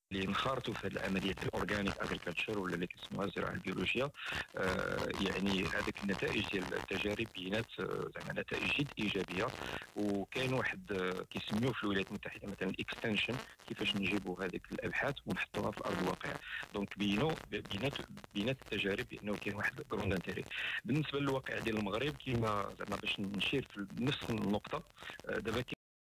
اللي انخرطوا في هذه العمليه الاورجانيك اغريكلتشر ولا اللي كيسموها الزراعه البيولوجيه. يعني هذيك النتائج ديال التجارب بينات زعما نتائج جد ايجابيه. وكاين واحد كيسميوه في الولايات المتحده مثلا الاكستنشن، كيفاش نجيبوا هذيك الابحاث ونحطوها في ارض الواقع. دونك بينوا بينات التجارب بانه كاين واحد كروند انتيري. بالنسبه للواقع ديال المغرب كيما زعما باش نشير في نفس النقطه، دابا